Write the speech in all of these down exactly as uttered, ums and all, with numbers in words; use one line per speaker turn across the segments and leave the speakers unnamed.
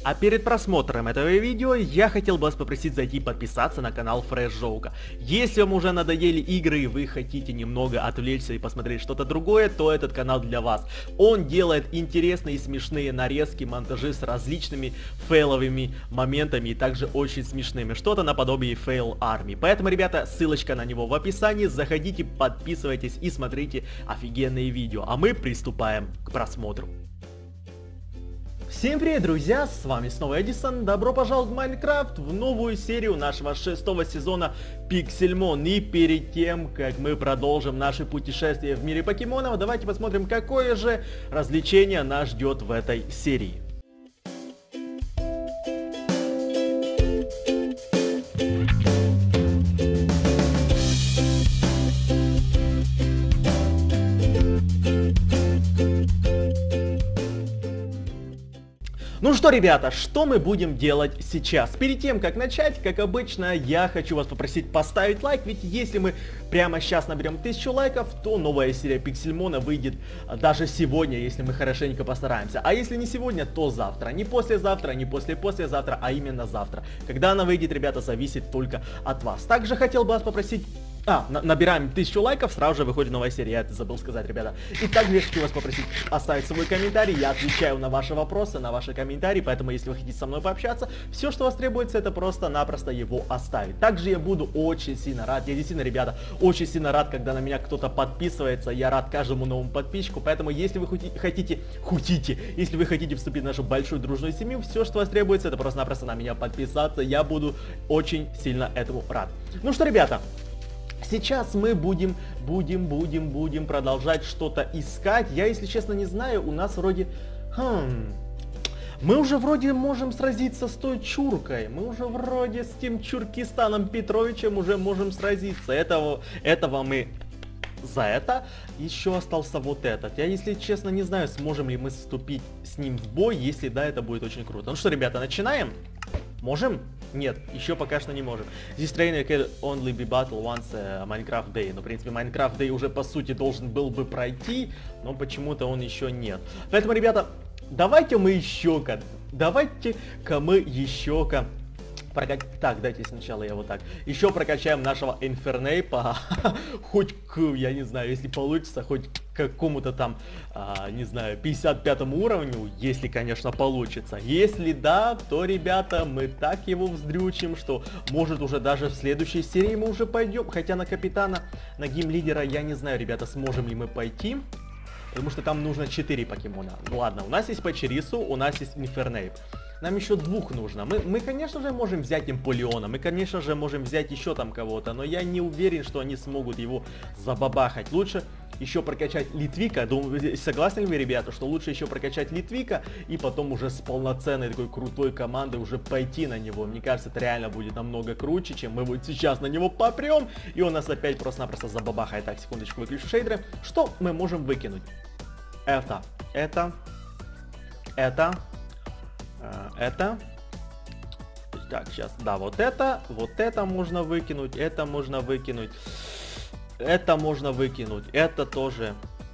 А перед просмотром этого видео я хотел бы вас попросить зайти подписаться на канал Fresh Joke. Если вам уже надоели игры и вы хотите немного отвлечься и посмотреть что-то другое, то этот канал для вас. Он делает интересные и смешные нарезки, монтажи с различными фейловыми моментами и также очень смешными. Что-то наподобие Fail Army. Поэтому, ребята, ссылочка на него в описании. Заходите, подписывайтесь и смотрите офигенные видео. А мы приступаем к просмотру. Всем привет, друзья, с вами снова Эдисон, добро пожаловать в Майнкрафт, в новую серию нашего шестого сезона Пиксельмон. И перед тем, как мы продолжим наше путешествие в мире покемонов, давайте посмотрим, какое же развлечение нас ждет в этой серии. Ну что, ребята, что мы будем делать сейчас? Перед тем, как начать, как обычно, я хочу вас попросить поставить лайк, ведь если мы прямо сейчас наберем тысячу лайков, то новая серия Пиксельмона выйдет даже сегодня, если мы хорошенько постараемся. А если не сегодня, то завтра. Не послезавтра, не после-послезавтра, а именно завтра. Когда она выйдет, ребята, зависит только от вас. Также хотел бы вас попросить... А, на набираем тысячу лайков, сразу же выходит новая серия, я это забыл сказать, ребята. И также я хочу вас попросить оставить свой комментарий, я отвечаю на ваши вопросы, на ваши комментарии, поэтому если вы хотите со мной пообщаться, все, что у вас требуется, это просто-напросто его оставить. Также я буду очень сильно рад, я действительно, ребята, очень сильно рад, когда на меня кто-то подписывается, я рад каждому новому подписчику, поэтому если вы хотите, хотите, если вы хотите вступить в нашу большую дружную семью, все, что у вас требуется, это просто-напросто на меня подписаться, я буду очень сильно этому рад. Ну что, ребята, сейчас мы будем, будем, будем, будем продолжать что-то искать. Я, если честно, не знаю, у нас вроде... Хм... Мы уже вроде можем сразиться с той чуркой. Мы уже вроде с тем Чуркистаном Петровичем уже можем сразиться. Этого, этого мы... За это еще остался вот этот. Я, если честно, не знаю, сможем ли мы вступить с ним в бой. Если да, это будет очень круто. Ну что, ребята, начинаем? Можем? Нет, еще пока что не можем. Здесь trainer can only be battle once uh, Minecraft Day. Ну, в принципе, Minecraft Day уже, по сути, должен был бы пройти, но почему-то он еще нет. Поэтому, ребята, давайте мы еще-ка, давайте-ка мы еще-ка... Так, дайте сначала я вот так. Еще прокачаем нашего Инфернейпа. Хоть к, я не знаю, если получится, хоть к какому-то там, а, не знаю, пятьдесят пятому уровню, если, конечно, получится. Если да, то, ребята, мы так его вздрючим, что может уже даже в следующей серии мы уже пойдем. Хотя на капитана, на гейм-лидера, я не знаю, ребята, сможем ли мы пойти. Потому что там нужно четыре покемона. Ладно, у нас есть Пачерису, у нас есть Инфернейп. Нам еще двух нужно. Мы, мы, конечно же, можем взять Эмполеона. Мы, конечно же, можем взять еще там кого-то. Но я не уверен, что они смогут его забабахать. Лучше еще прокачать Литвика. Думаю, согласны ли вы, ребята, что лучше еще прокачать Литвика и потом уже с полноценной такой крутой командой уже пойти на него. Мне кажется, это реально будет намного круче, чем мы вот сейчас на него попрем. И он нас опять просто-напросто забабахает. Так, секундочку, выключу шейдеры. Что мы можем выкинуть? Это, это, это... Это. Так, сейчас, да, вот это, вот это можно выкинуть, это можно выкинуть, это можно выкинуть, это тоже.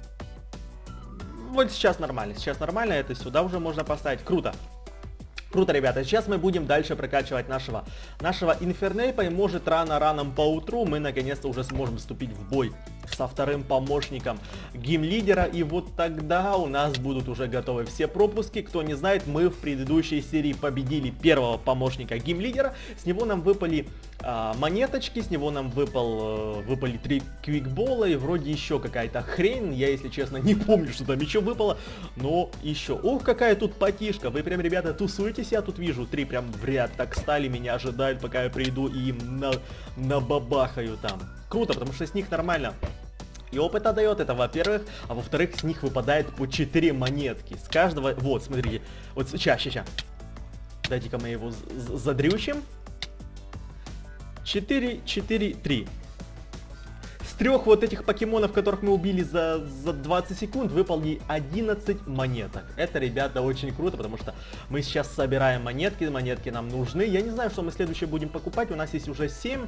Вот сейчас нормально, сейчас нормально, это сюда уже можно поставить, круто. Круто, ребята, сейчас мы будем дальше прокачивать нашего, нашего Инфернейпа, и может рано-рано поутру мы наконец-то уже сможем вступить в бой со вторым помощником гейм-лидера, и вот тогда у нас будут уже готовы все пропуски. Кто не знает, мы в предыдущей серии победили первого помощника гейм-лидера, с него нам выпали а, монеточки, с него нам выпал, выпали три квикбола и вроде еще какая-то хрень, я, если честно, не помню, что там еще выпало, но еще. Ух, какая тут потишка, вы прям, ребята, тусуетесь, я тут вижу, три прям в ряд так стали, меня ожидают, пока я приду и им на, набабахаю там. Круто, потому что с них нормально и опыта дает, это во-первых, а во-вторых, с них выпадает по четыре монетки. С каждого, вот, смотрите, вот сейчас, сейчас, дайте-ка мы его задрючим. четыре, четыре, три. С трех вот этих покемонов, которых мы убили за, за двадцать секунд, выпали одиннадцать монеток. Это, ребята, очень круто, потому что мы сейчас собираем монетки, монетки нам нужны. Я не знаю, что мы следующее будем покупать, у нас есть уже семь.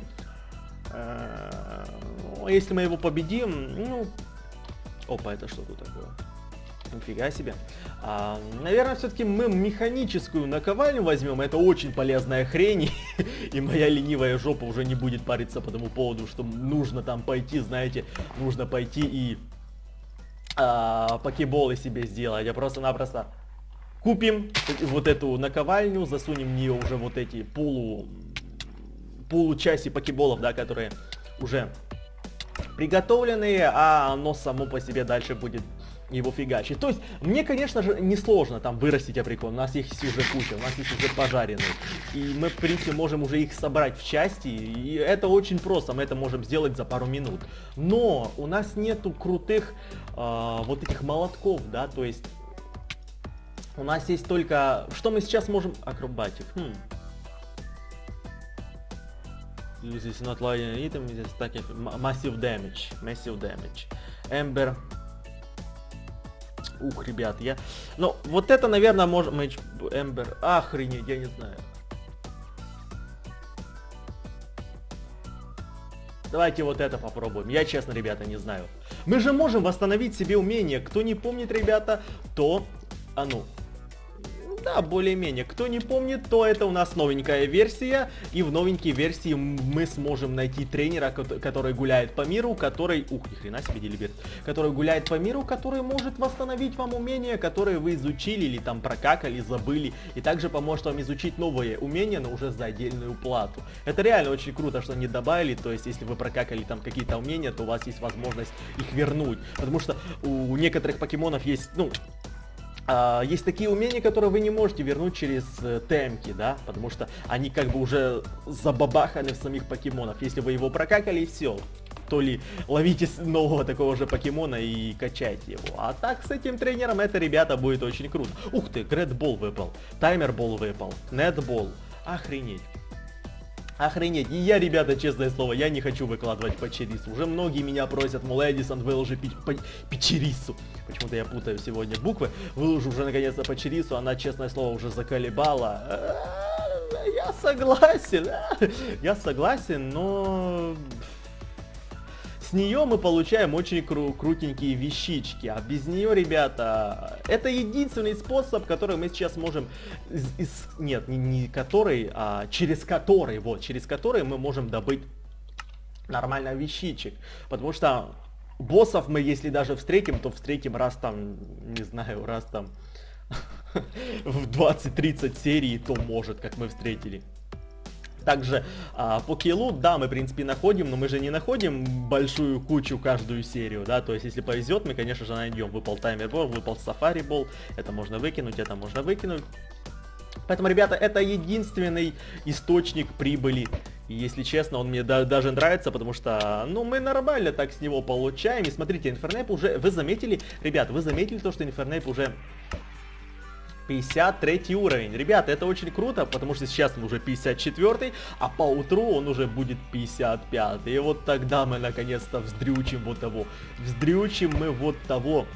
Если мы его победим, ну... Опа, это что тут такое? Нифига себе. А, наверное, все-таки мы механическую наковальню возьмем. Это очень полезная хрень. И моя ленивая жопа уже не будет париться по тому поводу, что нужно там пойти, знаете, нужно пойти и а, покеболы себе сделать. Я просто-напросто купим вот эту наковальню, засунем в нее уже вот эти полу, получаси покеболов, да, которые уже приготовленные, а оно само по себе дальше будет его фигачить. То есть, мне, конечно же, несложно там вырастить априкон. У нас их уже куча, у нас есть уже пожаренные. И мы, в принципе, можем уже их собрать в части. И это очень просто, мы это можем сделать за пару минут. Но у нас нету крутых э, вот этих молотков, да, то есть у нас есть только... Что мы сейчас можем... Акробатик. Хм. Uses not like an item, is attacking massive damage. Massive damage. Ember. Ух, ребят, я... Ну, вот это, наверное, может... Эмбер... Охренеть, я не знаю. Давайте вот это попробуем. Я, честно, ребята, не знаю. Мы же можем восстановить себе умение. Кто не помнит, ребята, то... А ну... Да, более-менее. Кто не помнит, то это у нас новенькая версия. И в новенькой версии мы сможем найти тренера, который гуляет по миру, который... Ух, ни хрена себе, Делиберт. Который гуляет по миру, который может восстановить вам умения, которые вы изучили или там прокакали, забыли. И также поможет вам изучить новые умения, но уже за отдельную плату. Это реально очень круто, что они добавили. То есть, если вы прокакали там какие-то умения, то у вас есть возможность их вернуть. Потому что у некоторых покемонов есть, ну... Uh, есть такие умения, которые вы не можете вернуть через uh, темки, да, потому что они как бы уже забабаханы в самих покемонов. Если вы его прокакали, все, то ли ловите нового такого же покемона и качайте его. А так с этим тренером это, ребята, будет очень круто. Ух ты, Грэдбол выпал, Таймербол выпал, Нетбол, охренеть. Охренеть. И я, ребята, честное слово, я не хочу выкладывать Пачерису. Уже многие меня просят, мол, Эдисон, выложи Пачерису. Почему-то я путаю сегодня буквы. Выложу уже наконец-то Пачерису, она, честное слово, уже заколебала. Я согласен. Я согласен, но... С нее мы получаем очень кру крутенькие вещички, а без нее, ребята, это единственный способ, который мы сейчас можем, из, из, нет, не, не который, а через который, вот, через который мы можем добыть нормально вещичек, потому что боссов мы, если даже встретим, то встретим раз там, не знаю, раз там в двадцать-тридцать серий, то может, как мы встретили. Также а, покелут, да, мы, в принципе, находим, но мы же не находим большую кучу каждую серию, да, то есть, если повезет, мы, конечно же, найдем. Выпал Таймербол, выпал Сафарибол, это можно выкинуть, это можно выкинуть. Поэтому, ребята, это единственный источник прибыли. И, если честно, он мне да, даже нравится, потому что, ну, мы нормально так с него получаем. И смотрите, Инфернейп уже, вы заметили, ребят, вы заметили то, что Инфернейп уже... пятьдесят третий уровень. Ребята, это очень круто, потому что сейчас мы уже пятьдесят четвёртый, а по утру он уже будет пятьдесят пятый. И вот тогда мы наконец-то вздрючим вот того. Вздрючим мы вот того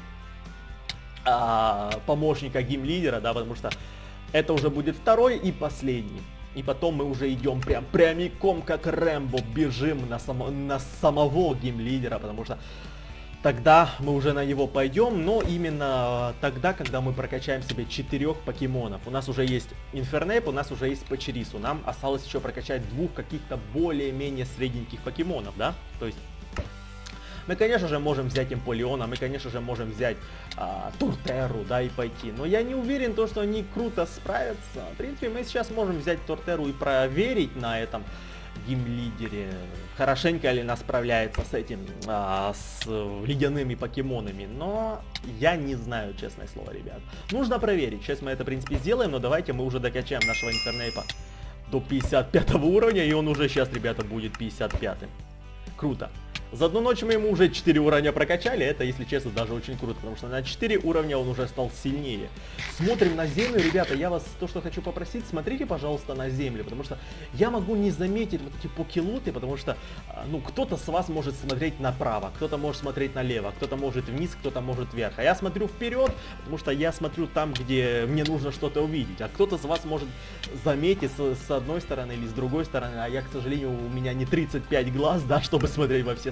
а, помощника геймлидера, да, потому что это уже будет второй и последний. И потом мы уже идем прям прямиком, как Рэмбо, бежим на, само, на самого геймлидера, потому что тогда мы уже на него пойдем, но именно тогда, когда мы прокачаем себе четырех покемонов. У нас уже есть Инфернейп, у нас уже есть Пачерису. Нам осталось еще прокачать двух каких-то более-менее средненьких покемонов, да? То есть мы, конечно же, можем взять Эмполеона, мы, конечно же, можем взять а, Тортеру, да, и пойти. Но я не уверен, то, что они круто справятся. В принципе, мы сейчас можем взять Тортеру и проверить на этом геймлидере, хорошенько ли она справляется с этим, а, с ледяными покемонами, но я не знаю, честное слово, ребят. Нужно проверить, сейчас мы это, в принципе, сделаем, но давайте мы уже докачаем нашего Инфернейпа до пятьдесят пятого уровня, и он уже сейчас, ребята, будет пятьдесят пятым. Круто. За одну ночь мы ему уже четыре уровня прокачали, это, если честно, даже очень круто, потому что на четыре уровня он уже стал сильнее. Смотрим на землю, ребята, я вас то, что хочу попросить, смотрите, пожалуйста, на землю, потому что я могу не заметить вот эти покелуты, потому что, ну, кто-то с вас может смотреть направо, кто-то может смотреть налево, кто-то может вниз, кто-то может вверх, а я смотрю вперед, потому что я смотрю там, где мне нужно что-то увидеть, а кто-то с вас может заметить с, с одной стороны или с другой стороны, а я, к сожалению, у меня не тридцать пять глаз, да, чтобы смотреть во все стороны.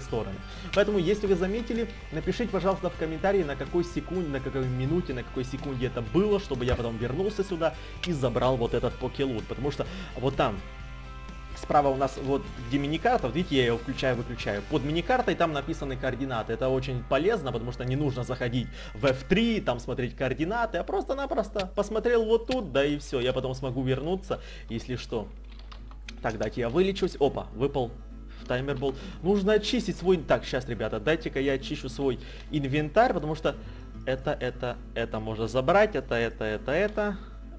стороны. Поэтому, если вы заметили, напишите, пожалуйста, в комментарии, на какой секунде, на какой минуте, на какой секунде это было, чтобы я потом вернулся сюда и забрал вот этот покелут. Потому что вот там справа у нас вот где миникарта, вот видите, я ее включаю-выключаю. Под миникартой там написаны координаты. Это очень полезно, потому что не нужно заходить в эф три, там смотреть координаты, а просто-напросто посмотрел вот тут, да и все. Я потом смогу вернуться, если что. Так, дайте я вылечусь. Опа, выпал таймербол. Нужно очистить свой... Так, сейчас, ребята, дайте-ка я очищу свой инвентарь, потому что это, это, это можно забрать, это, это, это, это...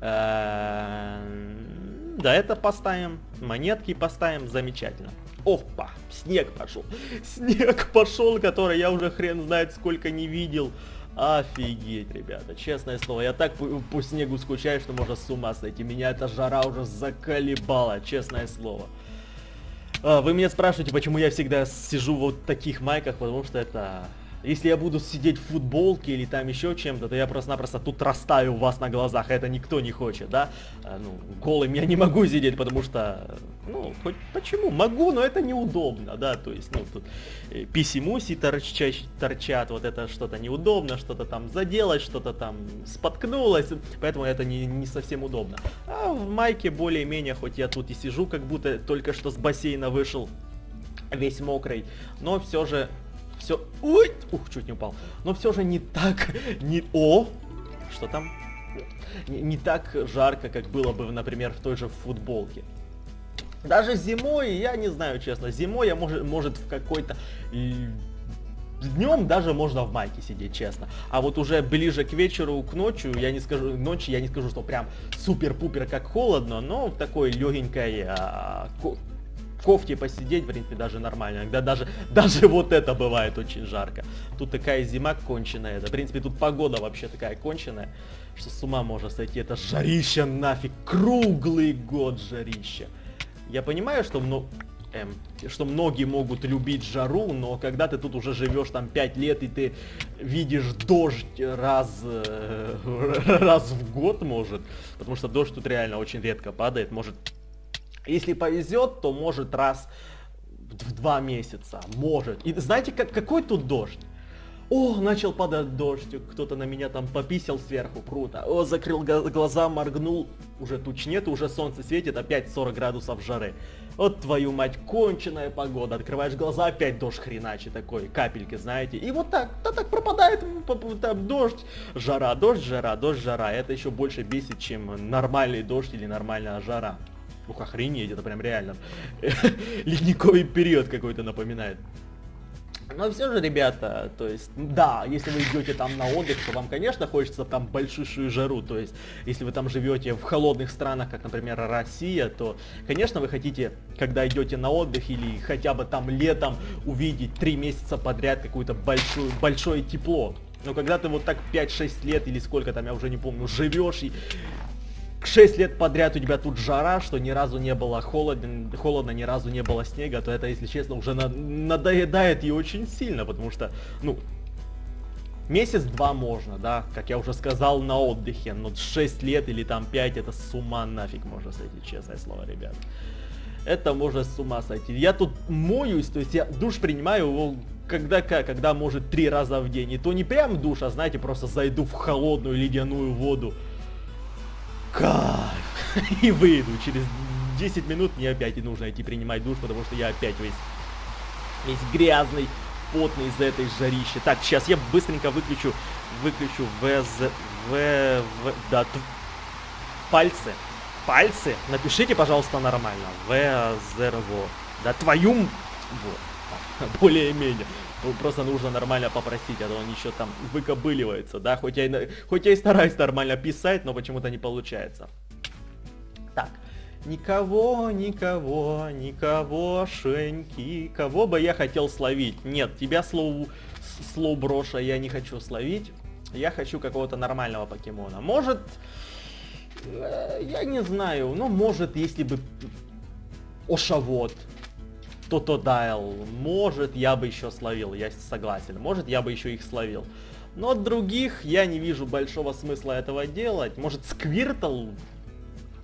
Да, это поставим. Монетки поставим. Замечательно. Опа, снег пошел. Снег пошел, который я уже хрен знает сколько не видел. Офигеть, ребята. Честное слово, я так по, по снегу скучаю, что можно с ума сойти. Меня эта жара уже заколебала, честное слово. А, вы меня спрашиваете, почему я всегда сижу в вот таких майках, потому что это... Если я буду сидеть в футболке или там еще чем-то, то я просто-напросто тут растаю у вас на глазах, это никто не хочет, да? А, ну, голым я не могу сидеть, потому что, ну, хоть почему? Могу, но это неудобно, да, то есть, ну, тут писи-муси торчат, торчат, вот это что-то неудобно, что-то там заделать, что-то там споткнулось, поэтому это не, не совсем удобно. А в майке более-менее, хоть я тут и сижу, как будто только что с бассейна вышел, весь мокрый, но все же... Все, ой, ух, чуть не упал. Но все же не так, не, о, что там? Не, не так жарко, как было бы, например, в той же футболке. Даже зимой, я не знаю, честно, зимой я может, может в какой-то... Днем даже можно в майке сидеть, честно. А вот уже ближе к вечеру, к ночи, я не скажу, ночи я не скажу, что прям супер-пупер как холодно, но в такой легенькой... А, кофте посидеть, в принципе, даже нормально. Иногда даже, даже вот это бывает очень жарко. Тут такая зима конченая. В принципе, тут погода вообще такая конченая, что с ума можно сойти. Это жарище нафиг. Круглый год жарище. Я понимаю, что, ну, эм, что многие могут любить жару, но когда ты тут уже живешь там пять лет, и ты видишь дождь раз, э, раз в год, может. Потому что дождь тут реально очень редко падает. Может... Если повезет, то может раз в два месяца, может. И знаете, как, какой тут дождь? О, начал падать дождь, кто-то на меня там пописал сверху, круто. О, закрыл глаза, моргнул, уже туч нет, уже солнце светит, опять сорок градусов жары. Вот твою мать, конченая погода, открываешь глаза, опять дождь хреначий такой, капельки, знаете. И вот так, да так пропадает, там дождь, жара, дождь, жара, дождь, жара. Это еще больше бесит, чем нормальный дождь или нормальная жара. Ух, охренеть, это прям реально ледниковый период какой-то напоминает. Но все же, ребята, то есть, да, если вы идете там на отдых, то вам, конечно, хочется там большущую жару. То есть, если вы там живете в холодных странах, как, например, Россия, то, конечно, вы хотите, когда идете на отдых или хотя бы там летом увидеть три месяца подряд какое-то большое, большое тепло. Но когда ты вот так пять-шесть лет или сколько там, я уже не помню, живешь и... шесть лет подряд у тебя тут жара, что ни разу не было холодно, холодно, ни разу не было снега, то это, если честно, уже на, надоедает и очень сильно, потому что, ну, месяц-два можно, да, как я уже сказал, на отдыхе, но шесть лет или там пять, это с ума нафиг можно сойти, честное слово, ребят. Это можно с ума сойти. Я тут моюсь, то есть я душ принимаю его когда как, когда может три раза в день, и то не прям душ, а знаете, просто зайду в холодную ледяную воду. Кайф! И выйду. Через десять минут мне опять и нужно идти принимать душ, потому что я опять весь, весь грязный, потный из-за этой жарищи. Так, сейчас я быстренько выключу, выключу ВЗ, В, В, да, т, пальцы, пальцы, напишите, пожалуйста, нормально. ВЗРВО. Да твою, вот, более-менее. Просто нужно нормально попросить, а то он еще там выкобыливается, да, хоть я, и, хоть я и стараюсь нормально писать, но почему-то не получается. Так, никого, никого, никогошеньки, кого бы я хотел словить? Нет, тебя, слоу, слоу броша, я не хочу словить, я хочу какого-то нормального покемона. Может, я не знаю, ну, может, если бы Ошавод. Тотодайл, может, я бы еще словил, я согласен, может, я бы еще их словил. Но от других я не вижу большого смысла этого делать. Может, Сквиртл?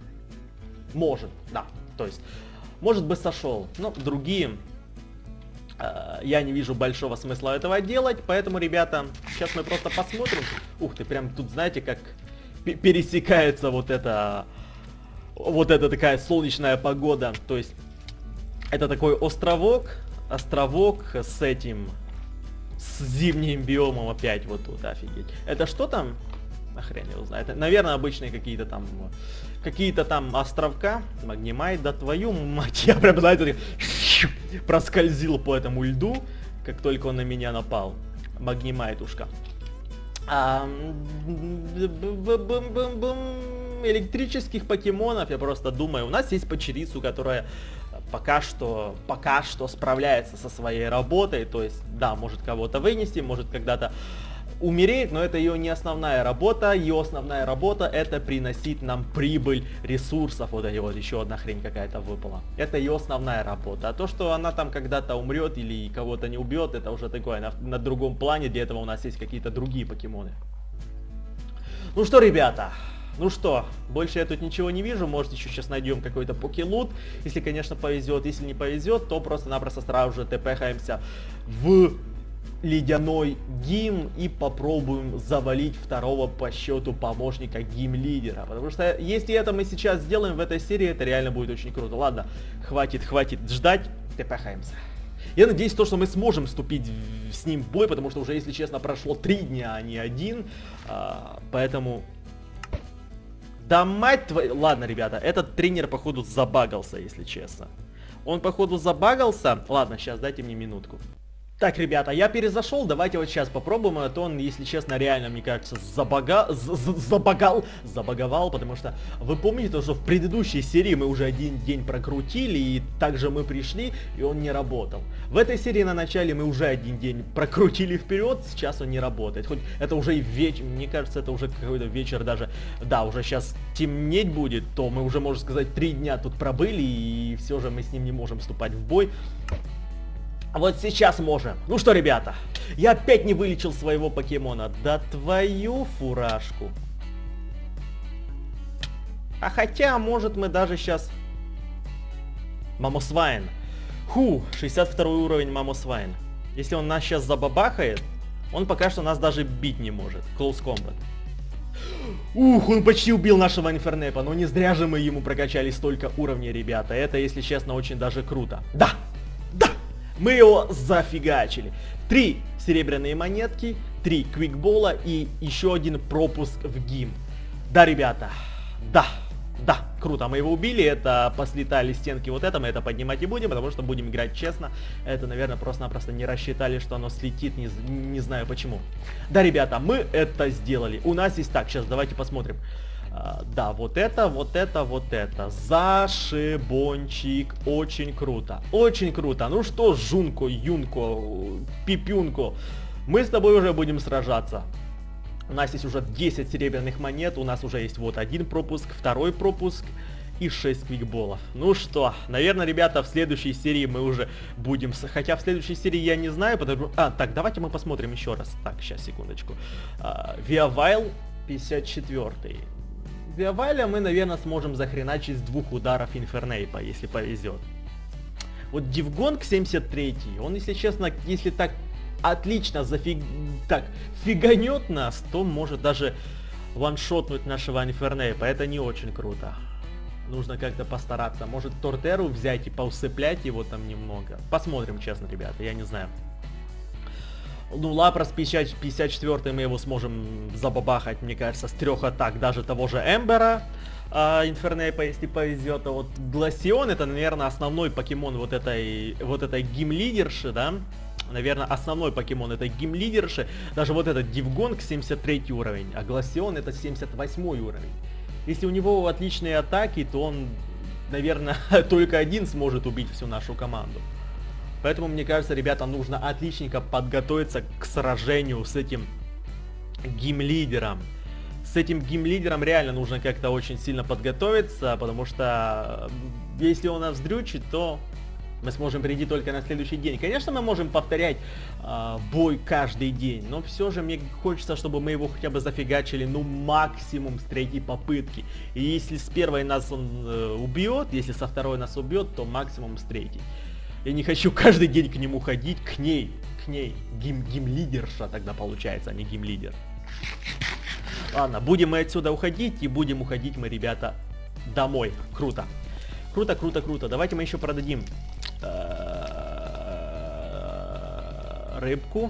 Может, да, то есть, может бы сошел. Но другие, э, я не вижу большого смысла этого делать, поэтому, ребята, сейчас мы просто посмотрим. Ух ты, прям тут, знаете, как пересекается вот это, вот эта такая солнечная погода, то есть это такой островок, островок с этим, с зимним биомом опять вот тут, офигеть. Это что там? Нахрен его знает. Это, наверное, обычные какие-то там, какие-то там островка. Магнимайт, да твою мать, я прям, знаете, проскользил по этому льду, как только он на меня напал. Магнимайтушка. А, электрических покемонов, я просто думаю, у нас есть Пачерицу, которая пока что, пока что справляется со своей работой, то есть, да, может кого-то вынести, может когда-то умереть, но это ее не основная работа, ее основная работа это приносить нам прибыль ресурсов, вот эти вот еще одна хрень какая-то выпала, это ее основная работа, а то, что она там когда-то умрет или кого-то не убьет, это уже такое на, на другом плане, для этого у нас есть какие-то другие покемоны. Ну что, ребята, ну что, больше я тут ничего не вижу, может еще сейчас найдем какой-то покелут, если, конечно, повезет, если не повезет, то просто-напросто сразу же тпхаемся в ледяной гим и попробуем завалить второго по счету помощника гим-лидера, потому что если это мы сейчас сделаем в этой серии, это реально будет очень круто. Ладно, хватит, хватит ждать, тпхаемся. Я надеюсь, то, что мы сможем вступить с ним в бой, потому что уже, если честно, прошло три дня, а не один, а, поэтому... Да мать твою... Ладно, ребята, этот тренер, походу, забагался, если честно. Он, походу, забагался. Ладно, сейчас дайте мне минутку. Так, ребята, я перезашел, давайте вот сейчас попробуем, а то он, если честно, реально, мне кажется, забага... забагал, забаговал, потому что вы помните, то, что в предыдущей серии мы уже один день прокрутили, и также мы пришли, и он не работал. В этой серии на начале мы уже один день прокрутили вперед, сейчас он не работает, хоть это уже и вечер, мне кажется, это уже какой-то вечер даже, да, уже сейчас темнеть будет, то мы уже, можно сказать, три дня тут пробыли, и все же мы с ним не можем вступать в бой. А вот сейчас можем. Ну что, ребята, я опять не вылечил своего покемона. Да твою фуражку. А хотя, может, мы даже сейчас... Мамосвайн. Ху, шестьдесят второй уровень Мамосвайн. Если он нас сейчас забабахает, он пока что нас даже бить не может. Close Combat. Ух, он почти убил нашего Инфернепа. Но не зря же мы ему прокачали столько уровней, ребята. Это, если честно, очень даже круто. Да! Да! Мы его зафигачили. Три серебряные монетки, три квикбола и еще один пропуск в гим. Да, ребята, да, да, круто, мы его убили, это послетали стенки вот это, мы это поднимать не будем, потому что будем играть честно. Это, наверное, просто-напросто не рассчитали, что оно слетит, не, не знаю почему. Да, ребята, мы это сделали. У нас есть так, сейчас давайте посмотрим. Uh, да, вот это, вот это, вот это. Зашибончик. Очень круто. Очень круто. Ну что, Жунко, Юнко, Пипюнко, мы с тобой уже будем сражаться. У нас есть уже десять серебряных монет. У нас уже есть вот один пропуск, второй пропуск и шесть квикболов. Ну что, наверное, ребята, в следующей серии мы уже будем... Хотя в следующей серии я не знаю, потому... А, так, давайте мы посмотрим еще раз. Так, сейчас, секундочку. Uh, Виавайл пятьдесят четвёртый. Виавайля мы, наверное, сможем захреначить с двух ударов Инфернейпа, если повезет. Вот Дивгонг семьдесят третий, он, если честно, если так отлично зафиг... так, фиганет нас, то может даже ваншотнуть нашего Инфернейпа. Это не очень круто. Нужно как-то постараться. Может, Тортеру взять и поусыплять его там немного. Посмотрим, честно, ребята, я не знаю. Ну, Лапрос пятьдесят четвёртый мы его сможем забабахать, мне кажется, с трех атак даже того же Эмбера, э, Инфернейпа, если повезет. А вот Гласион это, наверное, основной покемон вот этой, вот этой гим-лидерши, да? Наверное, основной покемон этой гим-лидерши. Даже вот этот Дивгонг семьдесят третий уровень, а Гласион это семьдесят восьмой уровень. Если у него отличные атаки, то он, наверное, только один сможет убить всю нашу команду. Поэтому, мне кажется, ребята, нужно отличненько подготовиться к сражению с этим гим-лидером. С этим гим-лидером реально нужно как-то очень сильно подготовиться, потому что если он нас вздрючит, то мы сможем прийти только на следующий день. Конечно, мы можем повторять э, бой каждый день, но все же мне хочется, чтобы мы его хотя бы зафигачили, ну, максимум с третьей попытки. И если с первой нас он э, убьет, если со второй нас убьет, то максимум с третьей. Я не хочу каждый день к нему ходить, к ней, к ней. Гим, гимлидерша тогда получается, а не гимлидер. Ладно, будем мы отсюда уходить, и будем уходить мы, ребята, домой. Круто. Круто, круто, круто. Давайте мы еще продадим рыбку.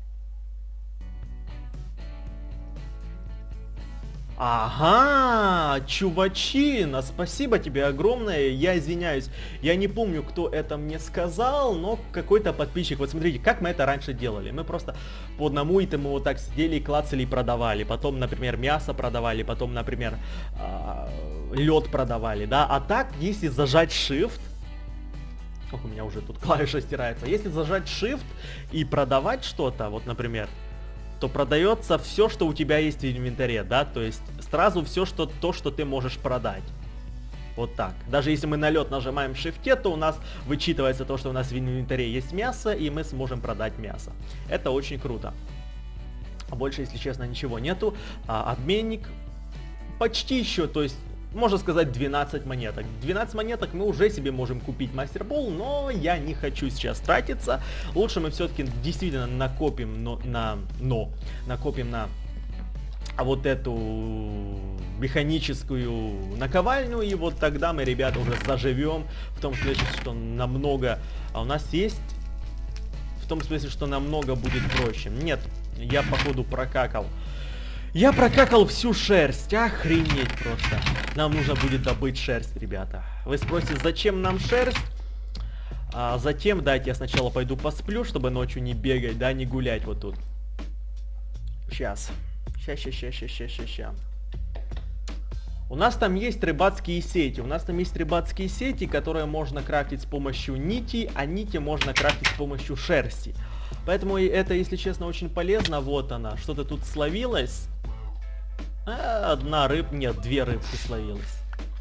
Ага, чувачина, спасибо тебе огромное, я извиняюсь, я не помню, кто это мне сказал, но какой-то подписчик, вот смотрите, как мы это раньше делали, мы просто по одному итему вот так сидели, клацали и продавали, потом, например, мясо продавали, потом, например, лед продавали, да, а так, если зажать Shift, ох, у меня уже тут клавиша стирается, если зажать Shift и продавать что-то, вот, например, то продается все, что у тебя есть в инвентаре, да, то есть сразу все, что то, что ты можешь продать. Вот так. Даже если мы на лед нажимаем в шифте, то у нас вычитывается то, что у нас в инвентаре есть мясо, и мы сможем продать мясо. Это очень круто. А больше, если честно, ничего нету. А, обменник почти еще, то есть можно сказать двенадцать монеток. двенадцать монеток мы уже себе можем купить мастербол, но я не хочу сейчас тратиться. Лучше мы все-таки действительно накопим но, на, но, накопим на а вот эту механическую наковальню, и вот тогда мы, ребята, уже заживем. В том смысле, что намного... А у нас есть... В том смысле, что намного будет проще. Нет, я походу прокакал. Я прокакал всю шерсть, охренеть просто. Нам нужно будет добыть шерсть, ребята. Вы спросите, зачем нам шерсть? А затем, дайте я сначала пойду посплю, чтобы ночью не бегать, да, не гулять вот тут. Сейчас. Сейчас, сейчас, сейчас, сейчас, сейчас, сейчас. У нас там есть рыбацкие сети. У нас там есть рыбацкие сети, которые можно крафтить с помощью нити, а нити можно крафтить с помощью шерсти. Поэтому это, если честно, очень полезно. Вот она. Что-то тут словилось. А, одна рыб... Нет, две рыбки словилось.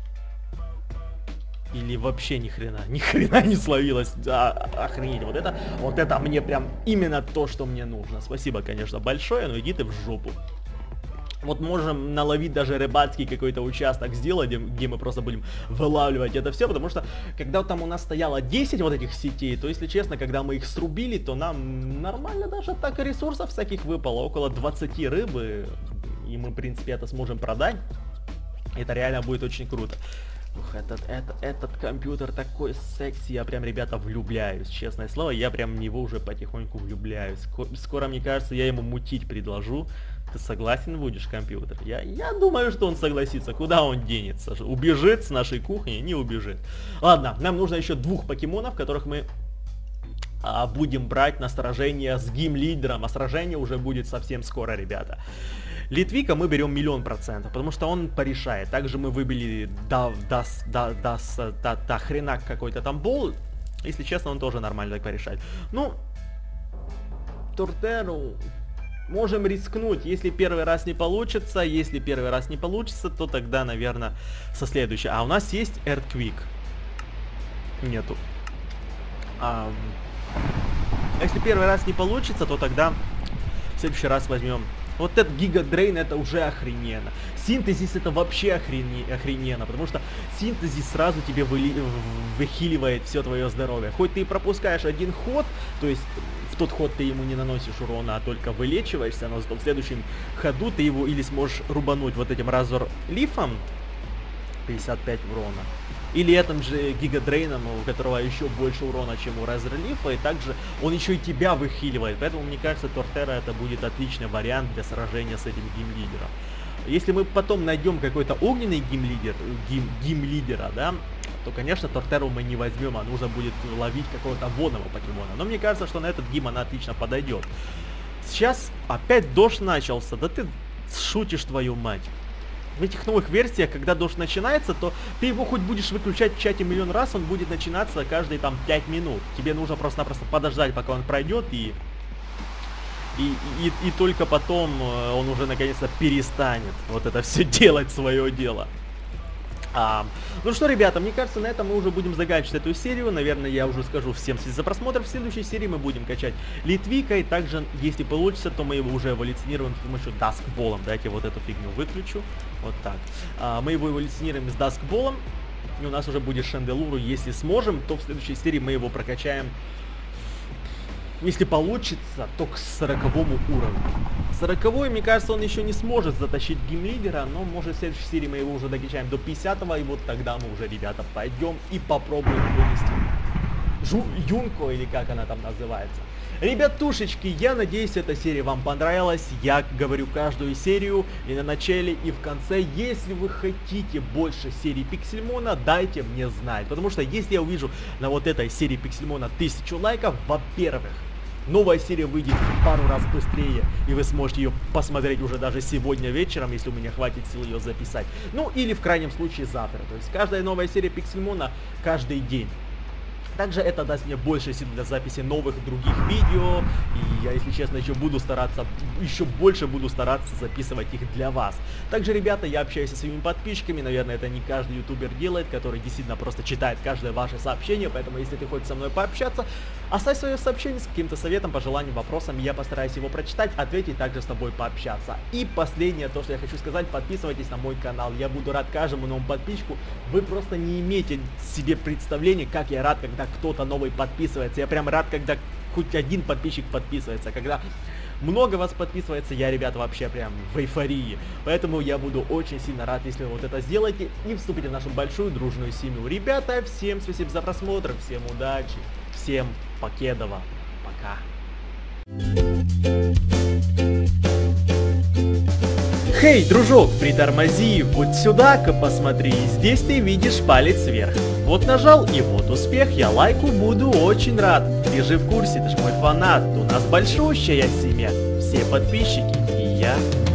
Или вообще ни хрена. Ни хрена не словилось. Да, охренеть. Вот это, вот это мне прям именно то, что мне нужно. Спасибо, конечно, большое, но иди ты в жопу. Вот можем наловить даже рыбацкий какой-то участок сделать, где, где мы просто будем вылавливать это все, потому что когда там у нас стояло десять вот этих сетей, то, если честно, когда мы их срубили, то нам нормально даже так ресурсов всяких выпало, около двадцати рыбы, и мы, в принципе, это сможем продать. Это реально будет очень круто. Ух, этот, этот, этот компьютер такой секси, я прям, ребята, влюбляюсь, честное слово, я прям в него уже потихоньку влюбляюсь. Скоро, мне кажется, я ему мутить предложу. Ты согласен будешь, компьютер? Я, я думаю, что он согласится. Куда он денется? Убежит с нашей кухни? Не убежит. Ладно, нам нужно еще двух покемонов, которых мы а, будем брать на сражение с гимлидером. А сражение уже будет совсем скоро, ребята. Литвика мы берем миллион процентов, потому что он порешает. Также мы выбили до, до, до, до, до, до хрена какой-то там бол. Если честно, он тоже нормально так порешает. Ну, Тортеру... Можем рискнуть, если первый раз не получится, если первый раз не получится, то тогда, наверное, со следующей. А у нас есть Earthquake. Нету. А, если первый раз не получится, то тогда в следующий раз возьмем. Вот этот гигадрейн, это уже охрененно. Синтезис это вообще охрене... охрененно, потому что синтезис сразу тебе выли... выхиливает все твое здоровье. Хоть ты и пропускаешь один ход, то есть в тот ход ты ему не наносишь урона, а только вылечиваешься, но зато в следующем ходу ты его или сможешь рубануть вот этим разор лифом, пятьдесят пять урона, или этим же гигадрейном, у которого еще больше урона, чем у разор лифа, и также он еще и тебя выхиливает. Поэтому, мне кажется, Тортера это будет отличный вариант для сражения с этим гимлидером. Если мы потом найдем какой-то огненный гимлидер, гим, гимлидера, да, то, конечно, Тортеру мы не возьмем, а нужно будет ловить какого-то водного покемона. Но мне кажется, что на этот гим она отлично подойдет. Сейчас опять дождь начался, да ты шутишь, твою мать. В этих новых версиях, когда дождь начинается, то ты его хоть будешь выключать в чате миллион раз, он будет начинаться каждые там пять минут. Тебе нужно просто-напросто подождать, пока он пройдет, и... И, и, и только потом он уже наконец-то перестанет вот это все делать, свое дело. А, ну что, ребята, мне кажется, на этом мы уже будем заканчивать эту серию. Наверное, я уже скажу всем за просмотр. В следующей серии мы будем качать Литвика. И также, если получится, то мы его уже эволюционируем с помощью Даскболом. Давайте вот эту фигню выключу. Вот так. А, мы его эволюционируем с Даскболом. И у нас уже будет Шанделуру. Если сможем, то в следующей серии мы его прокачаем. Если получится, то к сороковому уровню. сороковой, мне кажется, он еще не сможет затащить геймлидера, но может в следующей серии мы его уже докачаем до пятидесятого, и вот тогда мы уже, ребята, пойдем и попробуем вынести Жу Юнко, или как она там называется. Ребятушечки, я надеюсь, эта серия вам понравилась. Я говорю каждую серию и на начале, и в конце. Если вы хотите больше серии Пиксельмона, дайте мне знать. Потому что если я увижу на вот этой серии Пиксельмона тысячу лайков, во-первых, новая серия выйдет в пару раз быстрее, и вы сможете ее посмотреть уже даже сегодня вечером, если у меня хватит сил ее записать. Ну или в крайнем случае завтра. То есть каждая новая серия Пиксельмона каждый день. Также это даст мне больше сил для записи новых других видео. И я, если честно, еще буду стараться, еще больше буду стараться записывать их для вас. Также, ребята, я общаюсь со своими подписчиками. Наверное, это не каждый ютубер делает, который действительно просто читает каждое ваше сообщение. Поэтому, если ты хочешь со мной пообщаться, оставь свое сообщение с каким-то советом, пожеланием, вопросом. Я постараюсь его прочитать, ответить, также с тобой пообщаться. И последнее, то, что я хочу сказать, подписывайтесь на мой канал. Я буду рад каждому новому подписчику. Вы просто не имеете себе представления, как я рад, когда кто-то новый подписывается. Я прям рад, когда хоть один подписчик подписывается. Когда много вас подписывается, я, ребята, вообще прям в эйфории. Поэтому я буду очень сильно рад, если вы вот это сделаете и вступите в нашу большую дружную семью. Ребята, всем спасибо за просмотр, всем удачи, всем покедова, пока. Хей, дружок, притормози, вот сюда-ка посмотри, здесь ты видишь палец вверх. Вот нажал, и вот успех, я лайку буду очень рад. Ты же в курсе, ты ж мой фанат, у нас большущая семья, все подписчики и я.